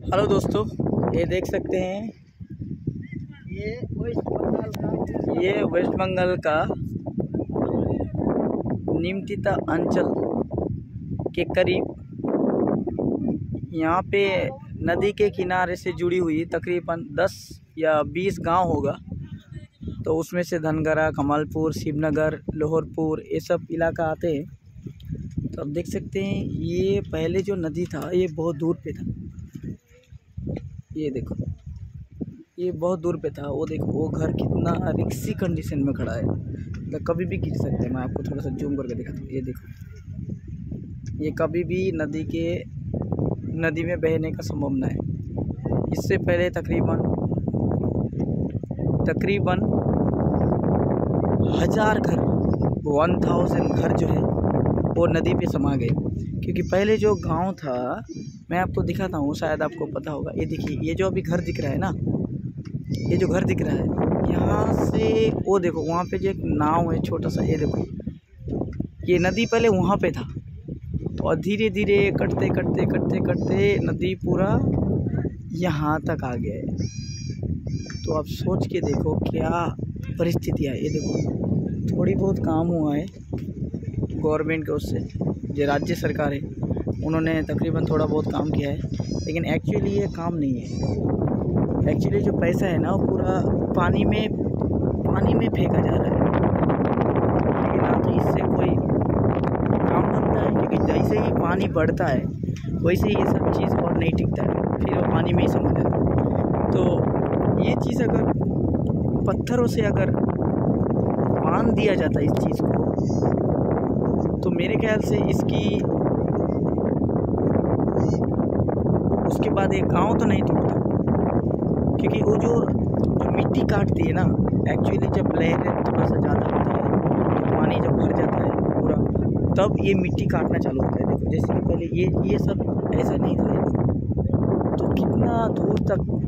Hello दोस्तों, ये देख सकते हैं ये वेस्ट बंगाल का निमतिता अंचल के करीब यहाँ पे नदी के किनारे से जुड़ी हुई तकरीबन 10 या 20 गांव होगा। तो उसमें से धनगरा, कमालपुर, शिवनगर, लोहरपुर ये सब इलाका आते हैं। तो आप देख सकते हैं ये पहले जो नदी था ये बहुत दूर पे था। ये देखो, ये बहुत दूर पे था। वो देखो, वो घर कितना रिक्सी कंडीशन में खड़ा है, तो कभी भी गिर सकता है। मैं आपको थोड़ा सा जूम करके दिखाता हूँ। ये देखो, ये कभी भी नदी में बहने का संभावना है। इससे पहले तकरीबन 1000 घर 1000 घर जो है वो नदी पे समा गए। क्योंकि पहले जो गांव था, मैं आपको दिखाता हूँ, शायद आपको पता होगा। ये देखिए, ये जो अभी घर दिख रहा है ना, ये जो घर दिख रहा है, यहाँ से वो देखो, वहाँ पे जो एक नाव है छोटा सा, ये देखो, ये नदी पहले वहाँ पे था और धीरे धीरे कटते कटते कटते कटते नदी पूरा यहाँ तक आ गया है। तो आप सोच के देखो क्या परिस्थितियाँ है। ये देखो, थोड़ी बहुत काम हुआ है गवर्नमेंट के उससे, जो राज्य सरकार है उन्होंने तकरीबन थोड़ा बहुत काम किया है, लेकिन एक्चुअली ये काम नहीं है। एक्चुअली जो पैसा है ना वो पूरा पानी में फेंका जा रहा है। लेकिन ना तो इससे कोई काम बनता है, क्योंकि जैसे ही पानी बढ़ता है वैसे ही ये सब चीज़ और नहीं टिकता है, फिर वो पानी में ही समा जाता है। तो ये चीज़ अगर पत्थरों से अगर बांध दिया जाता है इस चीज़ को, तो मेरे ख्याल से उसके बाद एक गांव तो नहीं टूटता। क्योंकि वो जो मिट्टी काटती है ना, एक्चुअली जब लहर थोड़ा सा ज़्यादा होता है, तो पानी जब भर जाता है पूरा, तब ये मिट्टी काटना चालू होता है। देखो, जैसे कि पहले ये सब ऐसा नहीं था। तो कितना दूर तक